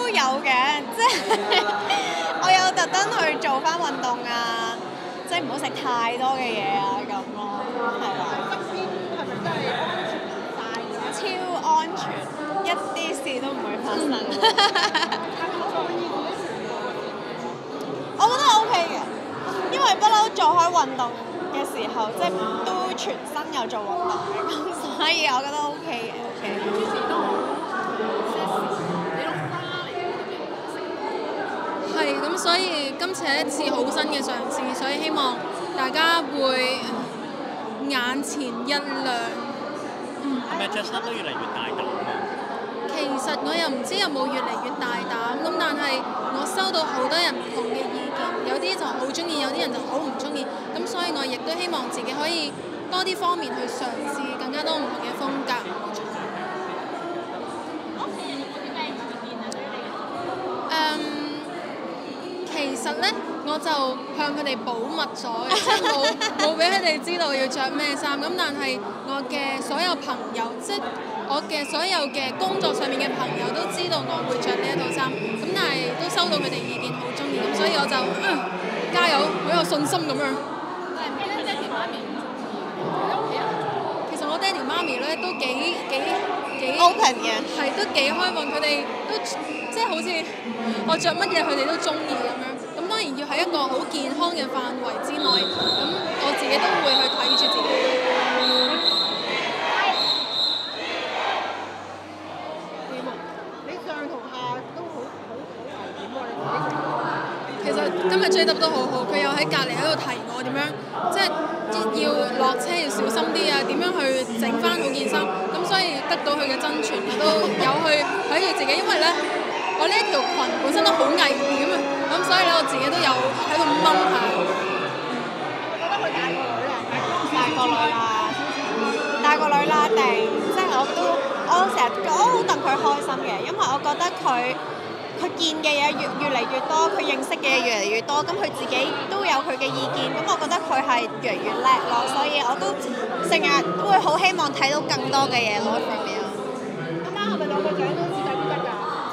都有嘅，即係我有特登去做翻運動啊，即係唔好食太多嘅嘢啊咁咯，係啦。 側邊係咪真係安全晒嘅？ 超安全，一啲事都唔會發生。我覺得 OK 嘅，因為不嬲做開運動嘅時候，即係都全身有做運動嘅，咁所以我覺得 OK 嘅。OK。 之前都好 sexy，你用花嚟嘅係咁，所以今次係一次好新嘅嘗試，所以希望大家會眼前一亮。 係咪着衫都越嚟越大膽啊？ 其實我又唔知有冇越嚟越大膽，咁但係我收到好多人唔同嘅意見，有啲就好中意，有啲人就好唔中意，咁所以我亦都希望自己可以多啲方面去嘗試更加多唔同嘅風格。其實呢，我就向佢哋保密咗嘅，即係冇俾佢哋知道要着咩衫。咁但係我嘅所有朋友，即係我嘅所有嘅工作上面嘅朋友都知道我會着呢一套衫。咁但係都收到佢哋意見，好中意，咁所以我就加油，好有信心咁樣。其實我爹哋媽咪咧都幾 open 嘅， 係都幾開放，佢哋都即係好似我着乜嘢佢哋都中意咁樣。咁當然要喺一個好健康嘅範圍之內，咁我自己都會去睇住自己。 你上同下都好危險喎，你自己其實今日 JW 都好好，佢又喺隔離喺度提我點樣，即係要落車要小心啲啊，點樣去整翻好件衫。咁所以得到佢嘅真傳，我都有去睇住自己，因為咧我呢一條裙本身都好危險啊，咁所以咧我自己都有喺度掹下。 覺得佢大個女啦， 大個女啦，大個女啦，定即係我成日我好戥佢開心嘅，因為我覺得佢見嘅嘢越嚟越多，佢認識嘅嘢越嚟越多，咁佢自己都有佢嘅意見，咁我覺得佢係越嚟越叻咯，所以我都成日都會好希望睇到更多嘅嘢咯。 啱啱係咪兩個獎都自製啲得㗎？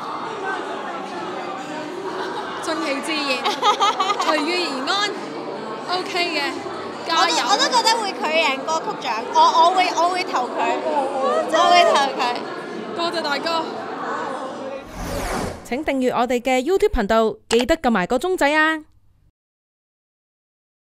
順其自然，隨遇而安，OK 嘅，加油！ 我都覺得會佢贏歌曲獎，我會投佢，我會投佢。 多謝大家。 請訂閱我哋嘅 YouTube 頻道，記得撳埋個鐘仔啊！